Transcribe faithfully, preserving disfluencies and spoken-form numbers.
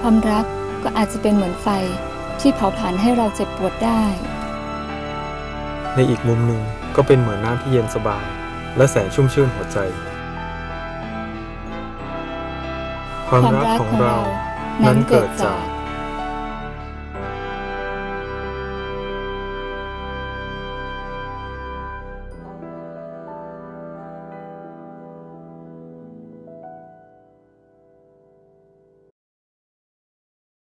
ความรักก็อาจจะเป็นเหมือนไฟที่เผาผลาญให้เราเจ็บปวดได้ในอีกมุมหนึ่งก็เป็นเหมือนน้ำที่เย็นสบายและแสนชุ่มชื่นหัวใจความรักของเรานั้นเกิดจาก